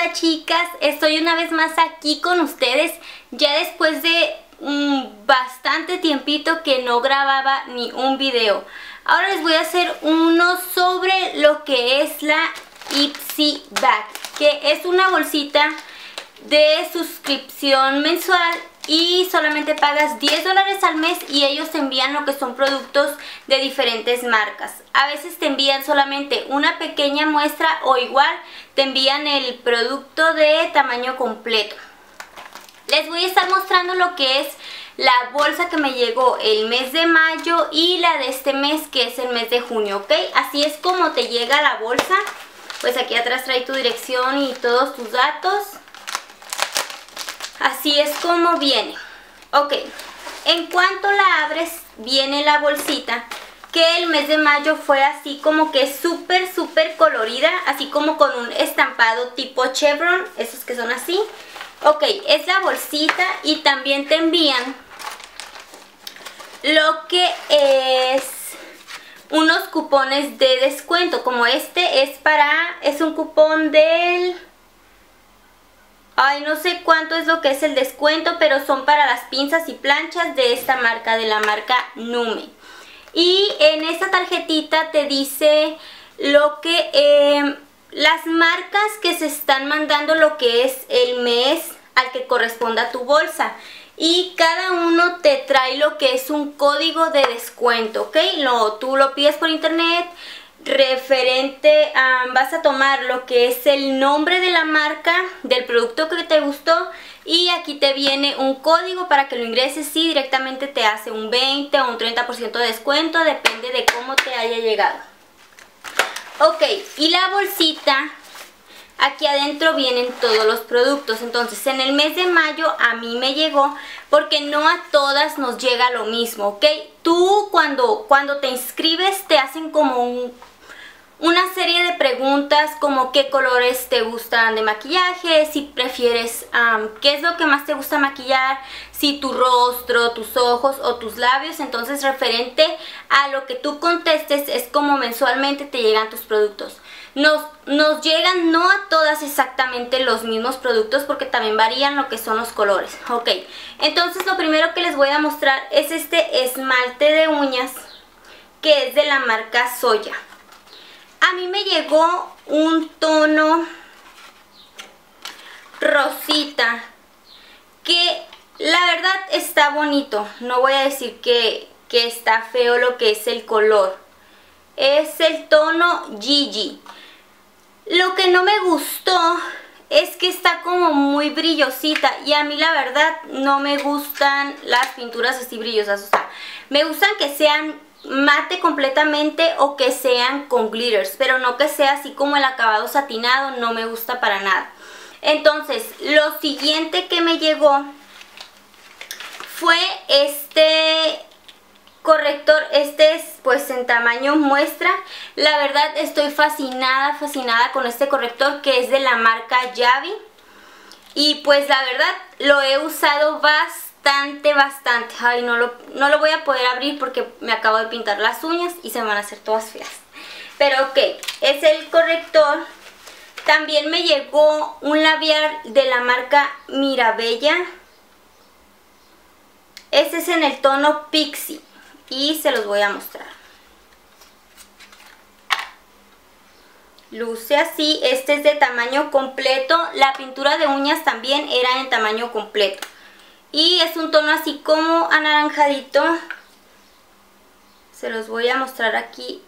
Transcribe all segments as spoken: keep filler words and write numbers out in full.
onda, chicas? Estoy una vez más aquí con ustedes, ya después de un bastante tiempito que no grababa ni un video. Ahora les voy a hacer uno sobre lo que es la Ipsy Bag, que es una bolsita de suscripción mensual y solamente pagas diez dólares al mes y ellos te envían lo que son productos de diferentes marcas. A veces te envían solamente una pequeña muestra o igual te envían el producto de tamaño completo. Les voy a estar mostrando lo que es la bolsa que me llegó el mes de mayo y la de este mes que es el mes de junio, ¿ok? Así es como te llega la bolsa. Pues aquí atrás trae tu dirección y todos tus datos. Así es como viene. Ok, en cuanto la abres, viene la bolsita, que el mes de mayo fue así como que súper, súper colorida, así como con un estampado tipo chevron, esos que son así. Ok, es la bolsita y también te envían lo que es unos cupones de descuento, como este es para, es un cupón del... Ay, no sé cuánto es lo que es el descuento, pero son para las pinzas y planchas de esta marca, de la marca Nume. Y en esta tarjetita te dice lo que eh, las marcas que se están mandando lo que es el mes al que corresponda tu bolsa. Y cada uno te trae lo que es un código de descuento, ¿ok? Lo, tú lo pides por internet. Referente a, vas a tomar lo que es el nombre de la marca del producto que te gustó y aquí te viene un código para que lo ingreses y directamente te hace un veinte o un treinta por ciento de descuento, depende de cómo te haya llegado. Ok, y la bolsita, aquí adentro vienen todos los productos. Entonces en el mes de mayo a mí me llegó, porque no a todas nos llega lo mismo, ¿ok? Tú cuando, cuando te inscribes te hacen como un... una serie de preguntas como qué colores te gustan de maquillaje, si prefieres, um, qué es lo que más te gusta maquillar, si tu rostro, tus ojos o tus labios. Entonces referente a lo que tú contestes es como mensualmente te llegan tus productos. Nos, nos llegan no a todas exactamente los mismos productos porque también varían lo que son los colores. Ok, entonces lo primero que les voy a mostrar es este esmalte de uñas que es de la marca Soya. A mí me llegó un tono rosita que la verdad está bonito. No voy a decir que, que está feo lo que es el color. Es el tono Gigi. Lo que no me gustó es que está como muy brillosita y a mí la verdad no me gustan las pinturas así brillosas. O sea, me gustan que sean mate completamente o que sean con glitters, pero no que sea así como el acabado satinado, no me gusta para nada. Entonces, lo siguiente que me llegó fue este corrector. Este es pues en tamaño muestra. La verdad estoy fascinada, fascinada con este corrector que es de la marca Yavi. Y pues la verdad lo he usado bastante. Bastante, bastante. Ay, no lo, no lo voy a poder abrir porque me acabo de pintar las uñas y se van a hacer todas feas. Pero ok, es el corrector. También me llegó un labial de la marca Mirabella. Este es en el tono Pixie y se los voy a mostrar. Luce así. Este es de tamaño completo. La pintura de uñas también era en tamaño completo. Y es un tono así como anaranjadito. Se los voy a mostrar aquí.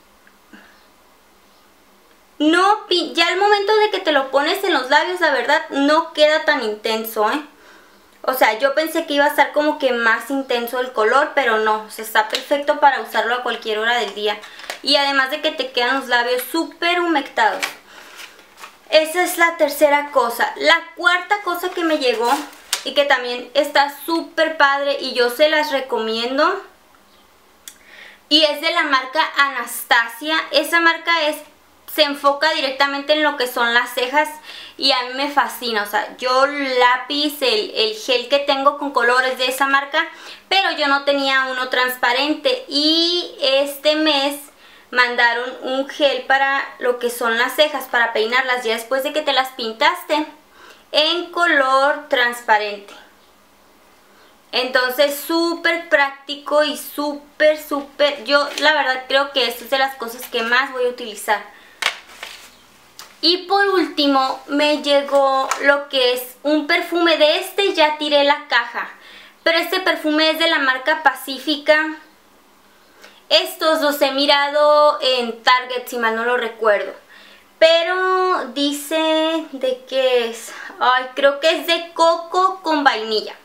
No, ya al momento de que te lo pones en los labios, la verdad no queda tan intenso, ¿eh? O sea, yo pensé que iba a estar como que más intenso el color, pero no. O sea, está perfecto para usarlo a cualquier hora del día. Y además de que te quedan los labios súper humectados. Esa es la tercera cosa. La cuarta cosa que me llegó y que también está súper padre y yo se las recomiendo, y es de la marca Anastasia. Esa marca es, se enfoca directamente en lo que son las cejas y a mí me fascina. O sea, yo lápiz, el, el gel que tengo con colores de esa marca, pero yo no tenía uno transparente y este mes mandaron un gel para lo que son las cejas, para peinarlas ya después de que te las pintaste. en color transparente. Entonces súper práctico y súper súper, yo la verdad creo que esta es de las cosas que más voy a utilizar. Y por último me llegó lo que es un perfume. De este ya tiré la caja, pero este perfume es de la marca Pacífica. Estos los he mirado en Target, si mal no lo recuerdo. Pero dice de qué es. Ay, creo que es de coco con vainilla.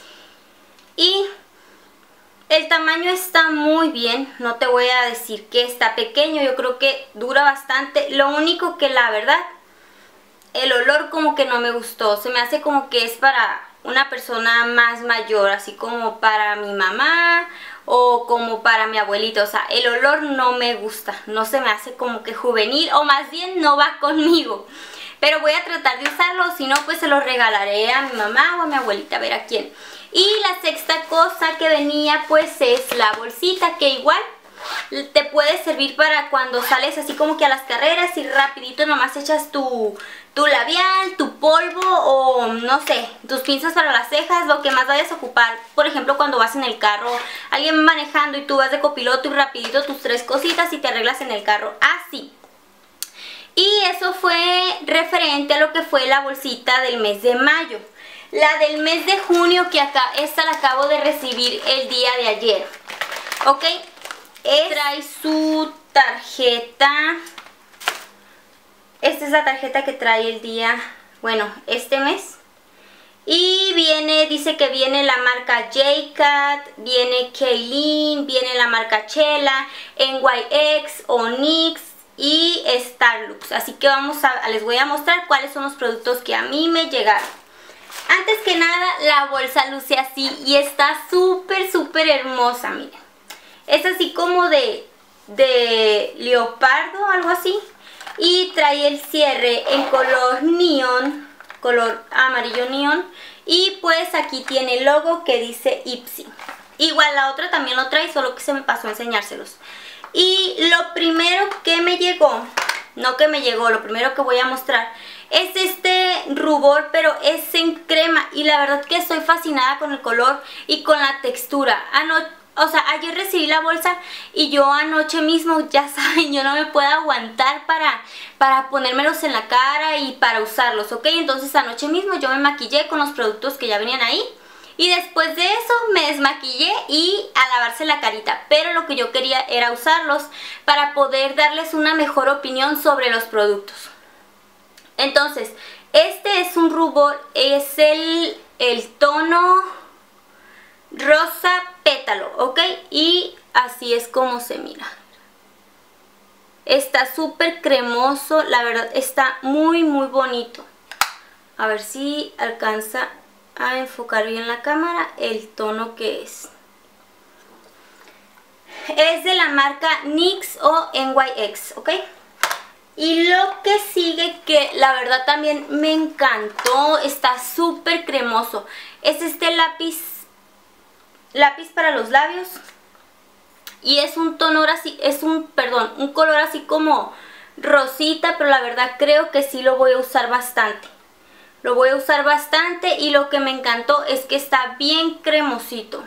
Y el tamaño está muy bien. No te voy a decir que está pequeño. Yo creo que dura bastante. Lo único que la verdad, el olor como que no me gustó. Se me hace como que es para una persona más mayor. Así como para mi mamá o como para mi abuelita. O sea, el olor no me gusta. No se me hace como que juvenil. O más bien no va conmigo. Pero voy a tratar de usarlo. Si no, pues se lo regalaré a mi mamá o a mi abuelita. A ver a quién. Y la sexta cosa que venía pues es la bolsita, que igual te puede servir para cuando sales así como que a las carreras y rapidito nomás echas tu, tu labial, tu polvo o no sé, tus pinzas para las cejas, lo que más vayas a ocupar. Por ejemplo, cuando vas en el carro, alguien manejando y tú vas de copiloto y rapidito tus tres cositas y te arreglas en el carro, así. Y eso fue referente a lo que fue la bolsita del mes de mayo. La del mes de junio, que acá, esta la acabo de recibir el día de ayer. Ok, es, trae su tarjeta. Esta es la tarjeta que trae el día, bueno, este mes. Y viene, dice que viene la marca J-Cat, viene Kaylin, viene la marca Chela, N Y X, Onyx y Starlux. Así que vamos a, les voy a mostrar cuáles son los productos que a mí me llegaron. Antes que nada, la bolsa luce así y está súper, súper hermosa, miren. Es así como de, de leopardo, algo así. Y trae el cierre en color neón, color amarillo neón. Y pues aquí tiene el logo que dice Ipsy. Igual la otra también lo trae, solo que se me pasó a enseñárselos. Y lo primero que me llegó, no que me llegó, lo primero que voy a mostrar es este rubor, pero es en crema. Y la verdad que estoy fascinada con el color y con la textura. Ano o sea, ayer recibí la bolsa y yo anoche mismo, ya saben, yo no me puedo aguantar para, para ponérmelos en la cara y para usarlos, ¿ok? Entonces anoche mismo yo me maquillé con los productos que ya venían ahí. Y después de eso me desmaquillé y a lavarse la carita. Pero lo que yo quería era usarlos para poder darles una mejor opinión sobre los productos. Entonces, este es un rubor, es el, el tono rosa pétalo, ¿ok? Y así es como se mira. Está súper cremoso, la verdad está muy muy bonito. A ver si alcanza a enfocar bien la cámara el tono que es. Es de la marca NYX o N Y X, ¿ok? Y lo que sigue, que la verdad también me encantó, está súper cremoso, es este lápiz, lápiz para los labios. Y es un tono así, es un, perdón, un color así como rosita, pero la verdad creo que sí lo voy a usar bastante. Lo voy a usar bastante y lo que me encantó es que está bien cremosito.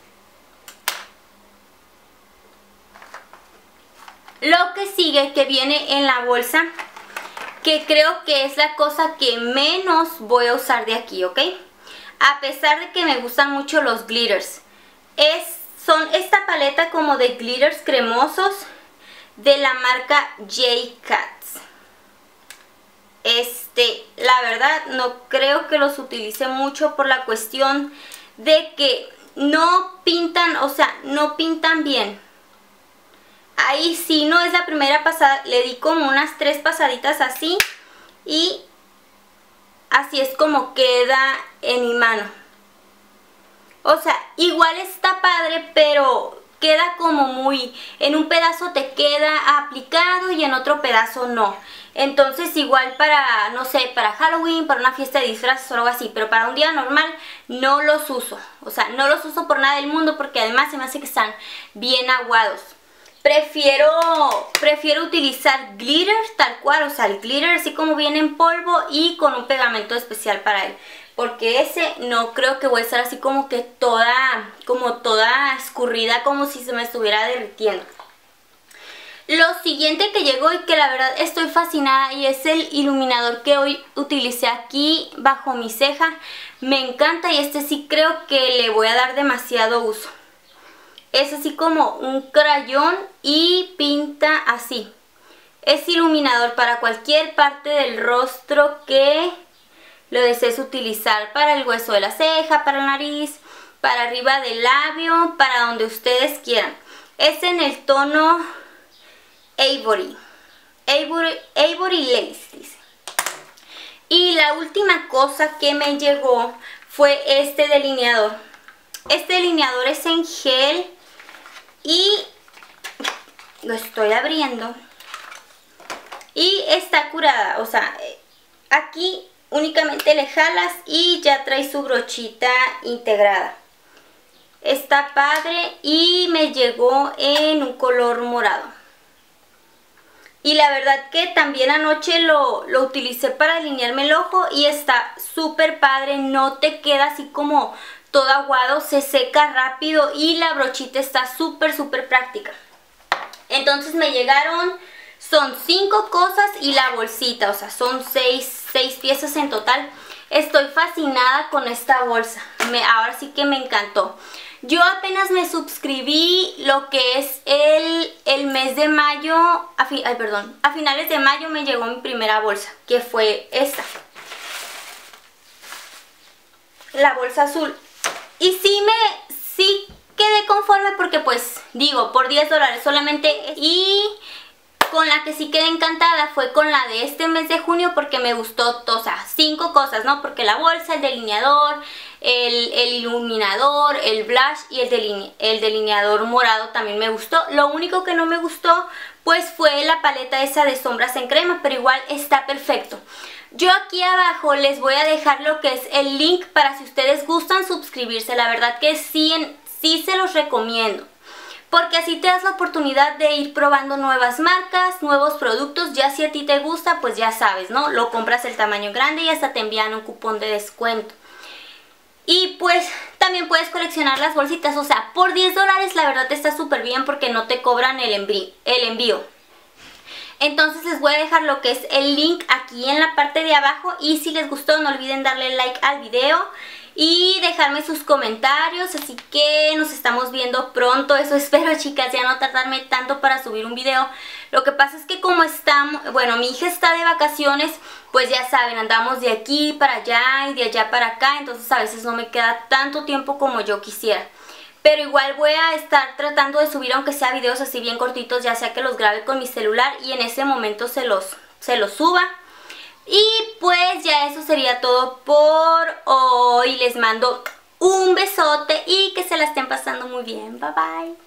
Lo que sigue, que viene en la bolsa, que creo que es la cosa que menos voy a usar de aquí, ¿ok? A pesar de que me gustan mucho los glitters. Es, son esta paleta como de glitters cremosos de la marca J-Cat. Este, la verdad no creo que los utilice mucho por la cuestión de que no pintan, o sea, no pintan bien. Ahí sí, no es la primera pasada, le di como unas tres pasaditas así y así es como queda en mi mano. O sea, igual está padre, pero queda como muy, en un pedazo te queda aplicado y en otro pedazo no. Entonces igual para, no sé, para Halloween, para una fiesta de disfraces o algo así, pero para un día normal no los uso. O sea, no los uso por nada del mundo porque además se me hace que están bien aguados. prefiero, prefiero utilizar glitter tal cual, o sea, el glitter así como viene en polvo y con un pegamento especial para él. Porque ese no creo que voy a estar así como que toda, como toda escurrida, como si se me estuviera derritiendo. Lo siguiente que llegó y que la verdad estoy fascinada y es el iluminador que hoy utilicé aquí bajo mi ceja. Me encanta y este sí creo que le voy a dar demasiado uso. Es así como un crayón y pinta así. Es iluminador para cualquier parte del rostro que lo desees utilizar. Para el hueso de la ceja, para la nariz, para arriba del labio, para donde ustedes quieran. Es en el tono Ivory, Ivory, Ivory Lace, dice. Y la última cosa que me llegó fue este delineador. Este delineador es en gel y lo estoy abriendo. Y está curada, o sea, aquí únicamente le jalas y ya trae su brochita integrada. Está padre y me llegó en un color morado. Y la verdad que también anoche lo, lo utilicé para alinearme el ojo y está súper padre, no te queda así como todo aguado, se seca rápido y la brochita está súper súper práctica. Entonces me llegaron, son cinco cosas y la bolsita, o sea son seis, seis piezas en total. Estoy fascinada con esta bolsa, me, ahora sí que me encantó. Yo apenas me suscribí lo que es el, el mes de mayo, a, fi, ay, perdón, a finales de mayo me llegó mi primera bolsa, que fue esta. La bolsa azul. Y sí me, sí quedé conforme porque pues, digo, por diez dólares solamente. Y con la que sí quedé encantada fue con la de este mes de junio porque me gustó, o sea, cinco cosas, ¿no? Porque la bolsa, el delineador, el, el iluminador, el blush y el, deline, el delineador morado también me gustó. Lo único que no me gustó pues fue la paleta esa de sombras en crema, pero igual está perfecto. Yo aquí abajo les voy a dejar lo que es el link para si ustedes gustan suscribirse. La verdad que sí, en, sí se los recomiendo. Porque así te das la oportunidad de ir probando nuevas marcas, nuevos productos. Ya si a ti te gusta, pues ya sabes, ¿no? Lo compras el tamaño grande y hasta te envían un cupón de descuento. Y pues también puedes coleccionar las bolsitas. O sea, por diez dólares la verdad está súper bien porque no te cobran el envío, el envío. Entonces les voy a dejar lo que es el link aquí en la parte de abajo. Y si les gustó no olviden darle like al video y dejarme sus comentarios, así que nos estamos viendo pronto, eso espero chicas, ya no tardarme tanto para subir un video. Lo que pasa es que como estamos, bueno, mi hija está de vacaciones, pues ya saben, andamos de aquí para allá y de allá para acá, entonces a veces no me queda tanto tiempo como yo quisiera. Pero igual voy a estar tratando de subir aunque sea videos así bien cortitos, ya sea que los grabe con mi celular y en ese momento se los, se los suba. Y pues ya eso sería todo por hoy. Les mando un besote y que se la estén pasando muy bien. Bye bye.